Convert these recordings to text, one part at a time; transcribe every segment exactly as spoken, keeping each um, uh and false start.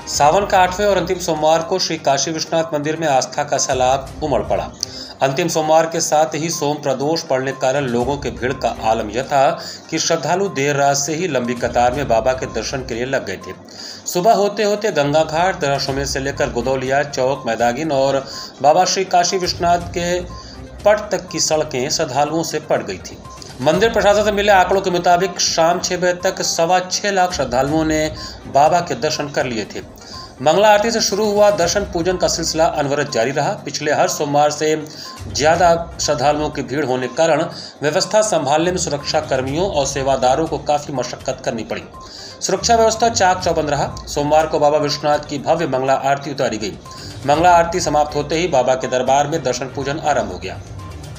सावन का आठवें और अंतिम सोमवार को श्री काशी विश्वनाथ मंदिर में आस्था का सैलाब उमड़ पड़ा। अंतिम सोमवार के साथ ही सोम प्रदोष पड़ने के कारण लोगों के भीड़ का आलम यह था कि श्रद्धालु देर रात से ही लंबी कतार में बाबा के दर्शन के लिए लग गए थे। सुबह होते होते गंगा घाट, दरअसल से लेकर गोदौलिया चौक, मैदागिन और बाबा श्री काशी विश्वनाथ के पट तक की सड़कें श्रद्धालुओं से पड़ गई थी। मंदिर प्रशासन से मिले आंकड़ों के मुताबिक शाम छह बजे तक सवा छह लाख श्रद्धालुओं ने बाबा के दर्शन कर लिए थे। मंगला आरती से शुरू हुआ दर्शन पूजन का सिलसिला अनवरत जारी रहा। पिछले हर सोमवार से ज्यादा श्रद्धालुओं की भीड़ होने के कारण व्यवस्था संभालने में सुरक्षा कर्मियों और सेवादारों को काफी मशक्कत करनी पड़ी। सुरक्षा व्यवस्था चाक चौबंद रहा। सोमवार को बाबा विश्वनाथ की भव्य मंगला आरती उतारी गई। मंगला आरती समाप्त होते ही बाबा के दरबार में दर्शन पूजन आरंभ हो गया।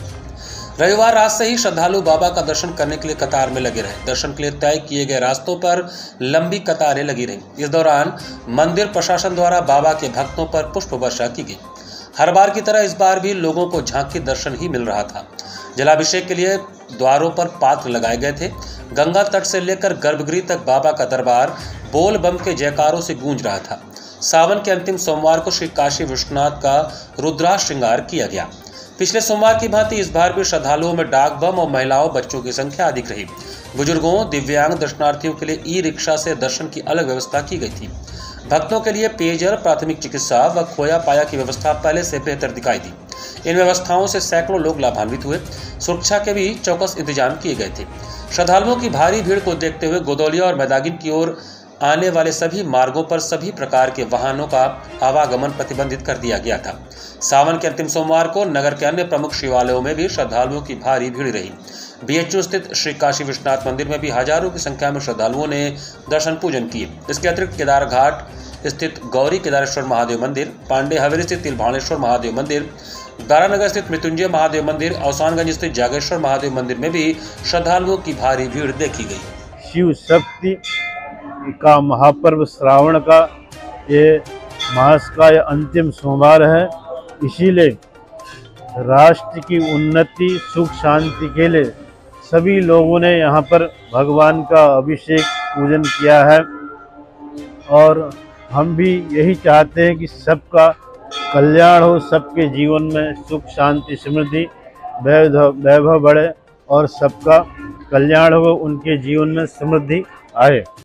रविवार रात से ही श्रद्धालु बाबा का दर्शन करने के लिए कतार में लगे रहे। दर्शन के लिए तय किए गए रास्तों पर लंबी कतारें लगी रहीं। इस दौरान मंदिर प्रशासन द्वारा बाबा के भक्तों पर पुष्प वर्षा की गई। हर बार की तरह इस बार भी लोगों को झांकी दर्शन ही मिल रहा था। जलाभिषेक के लिए द्वारों पर पात्र लगाए गए थे। गंगा तट से लेकर गर्भगृह तक बाबा का दरबार बोल बम के जयकारों से गूंज रहा था। सावन के अंतिम सोमवार को श्री काशी विश्वनाथ का रुद्राक्ष श्रृंगार किया गया। पिछले सोमवार की भांति इस बार भी श्रद्धालुओं में डाक बम और महिलाओं बच्चों की संख्या अधिक रही। बुजुर्गों, दिव्यांग दर्शनार्थियों के लिए ई रिक्शा से दर्शन की अलग व्यवस्था की गई थी। भक्तों के लिए पेयजल, प्राथमिक चिकित्सा व खोया पाया की व्यवस्था पहले से बेहतर दिखाई दी। इन व्यवस्थाओं से सैकड़ों लोग लाभान्वित हुए। सुरक्षा के भी चौकस इंतजाम किए गए थे। श्रद्धालुओं की भारी भीड़ को देखते हुए गोदौलिया और मैदागिन की ओर आने वाले सभी मार्गों पर सभी प्रकार के वाहनों का आवागमन प्रतिबंधित कर दिया गया था। सावन के अंतिम सोमवार को नगर के अन्य प्रमुख शिवालयों में भी श्रद्धालुओं की भारी भीड़ रही। बीएचयू स्थित श्री काशी विश्वनाथ मंदिर में भी हजारों की संख्या में श्रद्धालुओं ने दर्शन पूजन किए। इसके अतिरिक्त केदार घाट स्थित गौरी केदारेश्वर महादेव मंदिर, पांडे हवेली स्थित तिलभाणेश्वर महादेव मंदिर, दारानगर स्थित मृत्युंजय महादेव मंदिर, अवसानगंज स्थित जागेश्वर महादेव मंदिर में भी श्रद्धालुओं की भारी भीड़ देखी गई। शिव शक्ति का महापर्व श्रावण का ये मास का ये अंतिम सोमवार है। इसीलिए राष्ट्र की उन्नति, सुख शांति के लिए सभी लोगों ने यहाँ पर भगवान का अभिषेक पूजन किया है और हम भी यही चाहते हैं कि सबका कल्याण हो, सबके जीवन में सुख शांति समृद्धि वैभव बढ़े और सबका कल्याण हो, उनके जीवन में समृद्धि आए।